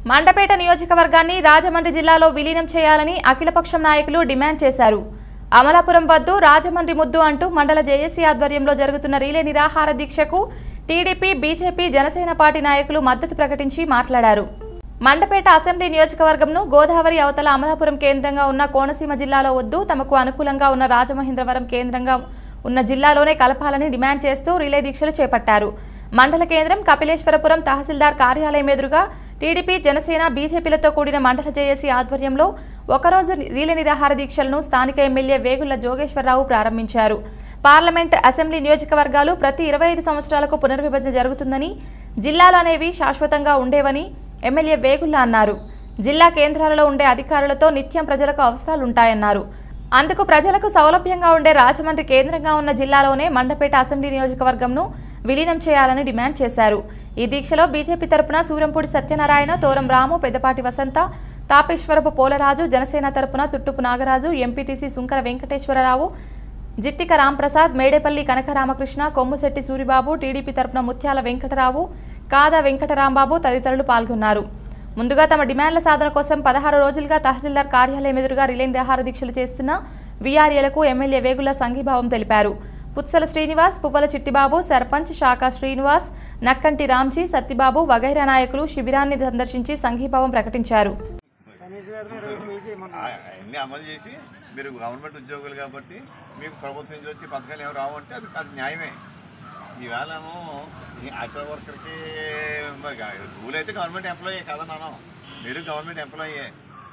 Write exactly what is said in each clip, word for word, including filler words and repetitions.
మండపేట నియోజకవర్గాన్ని రాజమండ్రి జిల్లాలో విలీనం చేయాలని అఖిలపక్షం నాయకులు డిమాండ్ చేశారు. అమలాపురం వద్దు రాజమండ్రి ముద్దు అంటూ మండల జేఏసీ ఆధ్వర్యంలో జరుగుతున్న రీలే నిరాహార దీక్షకు టీడీపీ, బీజేపీ, జనసేన పార్టీ నాయకులు మద్దతు ప్రకటించి మాట్లాడారు. మండపేట అసెంబ్లీ నియోజకవర్గంను గోదావరి అవతల అమలాపురం కేంద్రంగా ఉన్న కోనసీమ జిల్లాలో వద్దు, తమకు అనుకూలంగా ఉన్న రాజమహేంద్రవరం కేంద్రంగా ఉన్న జిల్లాలోనే కలపాలని డిమాండ్ చేస్తూ రిలే దీక్షలు చేపట్టారు. మండల కేంద్రం కపిలేశ్వరపురం తహసీల్దార్ కార్యాలయం ఎదురుగా టీడీపీ, జనసేన, బీజేపీలతో కూడిన మండల జేఏసీ ఆధ్వర్యంలో ఒకరోజు రీలే నిరాహార దీక్షలను స్థానిక ఎమ్మెల్యే వేగుళ్ల జోగేశ్వరరావు ప్రారంభించారు. పార్లమెంట్, అసెంబ్లీ నియోజకవర్గాలు ప్రతి ఇరవై ఐదు సంవత్సరాలకు పునర్విభజన జరుగుతుందని, జిల్లాలు అనేవి శాశ్వతంగా ఉండేవని ఎమ్మెల్యే వేగుళ్ల అన్నారు. జిల్లా కేంద్రాలలో ఉండే అధికారులతో నిత్యం ప్రజలకు అవసరాలుంటాయన్నారు. అందుకు ప్రజలకు సౌలభ్యంగా ఉండే రాజమండ్రి కేంద్రంగా ఉన్న జిల్లాలోనే మండపేట అసెంబ్లీ నియోజకవర్గంను విలీనం చేయాలని డిమాండ్ చేశారు. ఈ దీక్షలో బీజేపీ తరపున సూరంపూడి సత్యనారాయణ, తోరం రాము, పెద్దపాటి వసంత, తాపేశ్వరపు పోలరాజు, జనసేన తరపున తుట్టుపు నాగరాజు, ఎంపీటీసీ సుంకర వెంకటేశ్వరరావు, జిత్తిక రాంప్రసాద్, మేడేపల్లి కనకరామకృష్ణ, కొమ్ముశెట్టి సూరిబాబు, టీడీపీ తరపున ముత్యాల వెంకటరావు, కాదా వెంకటరాంబాబు తదితరులు పాల్గొన్నారు. ముందుగా తమ డిమాండ్ల సాధన కోసం పదహారు రోజులుగా తహసీల్దార్ కార్యాలయం ఎదురుగా రిలే నిరాహార దీక్షలు చేస్తున్న వీఆర్ఏలకు ఎమ్మెల్యే వేగుళ్ల సంఘీభావం తెలిపారు. పుత్సల శ్రీనివాస్, పువ్వల చిట్టిబాబు, సర్పంచ్ శాఖ శ్రీనివాస్, నక్కంటి రామ్జీ, సత్తిబాబు వగైరా నాయకులు శిబిరాన్ని సందర్శించి సంఘీభావం ప్రకటించారు. అన్ని అమలు చేసి మీరు గవర్నమెంట్ ఉద్యోగులు కాబట్టి మీకు ప్రభుత్వం నుంచి వచ్చి పథకాలు ఏమి రావంటే అది అది న్యాయమే. ఈవేళేమో ఈ ఆశా వర్కర్కి రూల్ అయితే గవర్నమెంట్ ఎంప్లాయీ కదా నాన్న, మీరు గవర్నమెంట్ ఎంప్లాయీయే.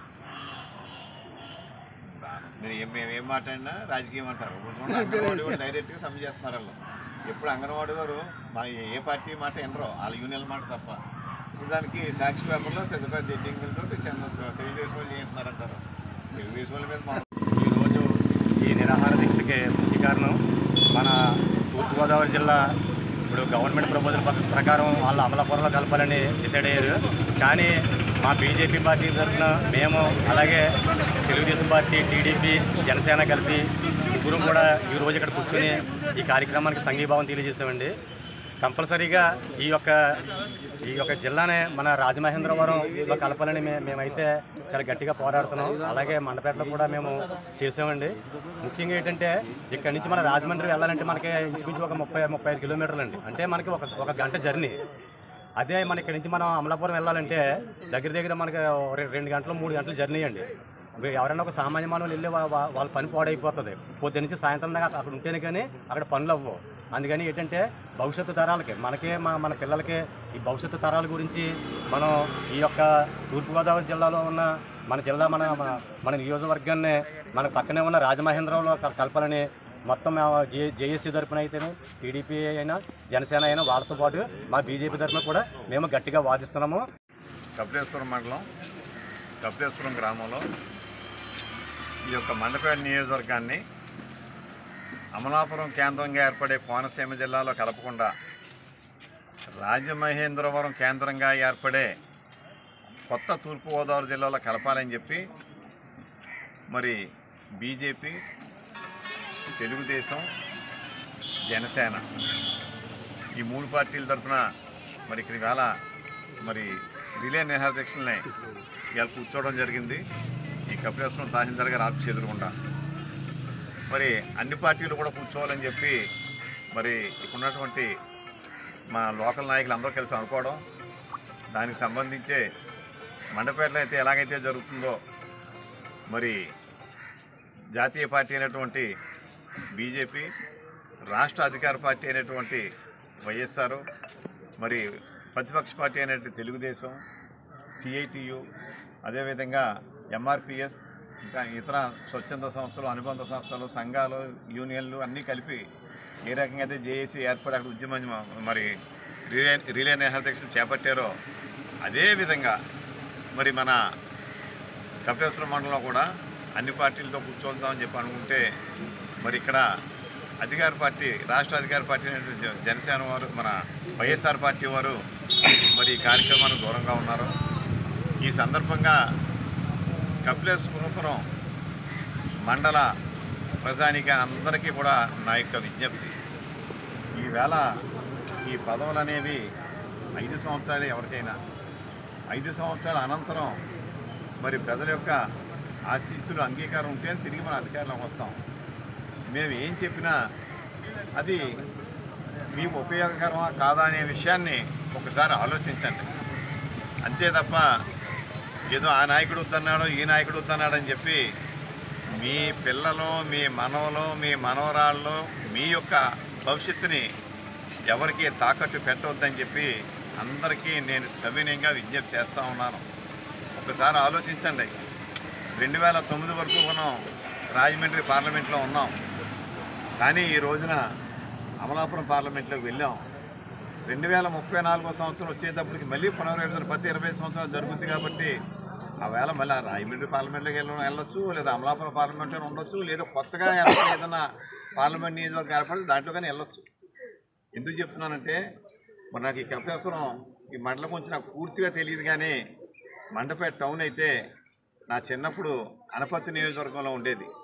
మీరు ఏం మేము ఏం మాట్లాడినా రాజకీయం అంటారు. అంగన్వాడీ కూడా డైరెక్ట్గా సమ్మె చేస్తున్నారు వాళ్ళు. ఎప్పుడు అంగన్వాడీ వారు మా ఏ పార్టీ మాట వినరో, వాళ్ళ యూనియన్ మాట తప్ప. దానికి సాక్షి పేపర్లో పెద్ద పెద్ద ఎడ్డింగ్లతో తెలుగుదేశం వాళ్ళు చేస్తున్నారంటారు. తెలుగుదేశం వాళ్ళ మీద మా ఈరోజు ఈ నిరాహార దీక్షకి ముఖ్య కారణం మన తూర్పుగోదావరి జిల్లా ఇప్పుడు గవర్నమెంట్ ప్రపోజల్ ప్రకారం వాళ్ళ అమలాపురంలో కలపాలని డిసైడ్ అయ్యారు. కానీ మా బీజేపీ పార్టీ తరఫున మేము, అలాగే తెలుగుదేశం పార్టీ, టీడీపీ, జనసేన కలిపి ముగ్గురు కూడా ఈరోజు ఇక్కడ కూర్చొని ఈ కార్యక్రమానికి సంఘీభావం తెలియజేసామండి. కంపల్సరీగా ఈ యొక్క ఈ యొక్క జిల్లానే మన రాజమహేంద్రవరంలో కలపాలని మే మేమైతే చాలా గట్టిగా పోరాడుతున్నాం. అలాగే మండపేటలో కూడా మేము చేసామండి. ముఖ్యంగా ఏంటంటే ఇక్కడి నుంచి మన రాజమండ్రి వెళ్ళాలంటే మనకి ఇంచుమించు ఒక ముప్పై ముప్పై ఐదు కిలోమీటర్లు అండి. అంటే మనకి ఒక ఒక గంట జర్నీ. అదే మన ఇక్కడి నుంచి మనం అమలాపురం వెళ్ళాలంటే దగ్గర దగ్గర మనకి రెండు గంటలు మూడు గంటలు జర్నీ అండి. ఎవరైనా ఒక సామాన్య మానవులు వెళ్ళి వాళ్ళ పని పాడైపోతుంది. పొద్దు నుంచి సాయంత్రం దాకా అక్కడ ఉంటేనే కానీ అక్కడ పనులు అవ్వవు. అందుకని ఏంటంటే భవిష్యత్తు తరాలకి, మనకే మా మన పిల్లలకి ఈ భవిష్యత్తు తరాల గురించి మనం ఈ యొక్క తూర్పుగోదావరి జిల్లాలో ఉన్న మన జిల్లా మన మన నియోజకవర్గాన్ని మన పక్కనే ఉన్న రాజమహేంద్రంలో కలపాలని మొత్తం జే జేఏసీ తరఫున అయితేనే, టీడీపీ అయినా, జనసేన అయినా, వాళ్ళతో పాటు మా బీజేపీ తరఫున కూడా మేము గట్టిగా వాదిస్తున్నాము. కపిలేశ్వరం మండలం కపిలేశ్వరం గ్రామంలో ఈ యొక్క మండపేట నియోజకవర్గాన్ని అమలాపురం కేంద్రంగా ఏర్పడే కోనసీమ జిల్లాలో కలపకుండా రాజమహేంద్రవరం కేంద్రంగా ఏర్పడే కొత్త తూర్పుగోదావరి జిల్లాలో కలపాలని చెప్పి మరి బీజేపీ, తెలుగుదేశం, జనసేన ఈ మూడు పార్టీల తరఫున మరి ఇక్కడ ఇవాళ మరి రిలే నిరాహార దీక్షల్ని ఇవాళ కూర్చోవడం జరిగింది. ఈ కపిలేశ్వరం తహసీల్దార్ గారి ఆఫీస్ ఎదురుకుండా మరి అన్ని పార్టీలు కూడా కూర్చోవాలని చెప్పి మరి ఇప్పుడున్నటువంటి మా లోకల్ నాయకులు అందరూ కలిసి అనుకోవడం, దానికి సంబంధించే మండపేటలో అయితే ఎలాగైతే జరుగుతుందో మరి జాతీయ పార్టీ అయినటువంటి బీజేపీ, రాష్ట్ర అధికార పార్టీ అయినటువంటి వైఎస్ఆర్, మరి ప్రతిపక్ష పార్టీ అయినటువంటి తెలుగుదేశం, సిఐటియు, అదేవిధంగా ఎంఆర్పిఎస్, ఇంకా ఇతర స్వచ్ఛంద సంస్థలు, అనుబంధ సంస్థలు, సంఘాలు, యూనియన్లు అన్నీ కలిపి ఏ రకంగా అయితే జేఏసీ ఏర్పడి అక్కడ ఉద్యమం మరి రిలే రిలే నిరాహార దీక్షలు చేపట్టారో అదేవిధంగా మరి మన కపిలేశ్వరం మండలంలో కూడా అన్ని పార్టీలతో కూర్చోద్దామని చెప్పి అనుకుంటే మరి ఇక్కడ అధికార పార్టీ, రాష్ట్ర అధికార పార్టీ అయినటువంటి జనసేన వారు, మన వైఎస్ఆర్ పార్టీ వారు మరి ఈ కార్యక్రమానికి దూరంగా ఉన్నారు. ఈ సందర్భంగా కపిలేశ్వరం మండల ప్రజానికి అందరికీ కూడా నా యొక్క విజ్ఞప్తి, ఈవేళ ఈ పదవులు అనేవి ఐదు సంవత్సరాలు ఎవరికైనా ఐదు సంవత్సరాల అనంతరం మరి ప్రజల యొక్క ఆశీస్సులు అంగీకారం ఉంటేనే తిరిగి మన అధికారంలోకి వస్తాం. మేము ఏం చెప్పినా అది మీకు ఉపయోగకరమా కాదా అనే విషయాన్ని ఒకసారి ఆలోచించండి. అంతే తప్ప ఏదో ఆ నాయకుడు వద్దన్నాడో ఈ నాయకుడు వద్దన్నాడని చెప్పి మీ పిల్లలు, మీ మనవలు, మీ మనవరాళ్ళు, మీ యొక్క భవిష్యత్తుని ఎవరికి తాకట్టు పెట్టవద్దని చెప్పి అందరికీ నేను సవినయంగా విజ్ఞప్తి చేస్తూ ఉన్నాను. ఒకసారి ఆలోచించండి. రెండు వేల తొమ్మిది వరకు మనం రాజమండ్రి పార్లమెంట్లో ఉన్నాం, కానీ ఈ రోజున అమలాపురం పార్లమెంట్లోకి వెళ్ళాం. రెండు వేల ముప్పై నాలుగో సంవత్సరం వచ్చేటప్పటికి మళ్ళీ పునర్విభజన ప్రతి ఇరవై సంవత్సరాలు జరుగుతుంది కాబట్టి ఆ వేళ మళ్ళీ రాజమండ్రి పార్లమెంట్లోకి వెళ్ళ వెళ్ళొచ్చు, లేదా అమలాపురం పార్లమెంట్లో ఉండొచ్చు, లేదా కొత్తగా ఏదైనా పార్లమెంట్ నియోజకవర్గం ఏర్పడితే దాంట్లో కానీ వెళ్ళొచ్చు. ఎందుకు చెప్తున్నానంటే మరి నాకు ఈ కపిలేశ్వరం ఈ మండలం గురించి నాకు పూర్తిగా తెలియదు, కానీ మండపేట టౌన్ అయితే నా చిన్నప్పుడు అనపర్తి నియోజకవర్గంలో ఉండేది.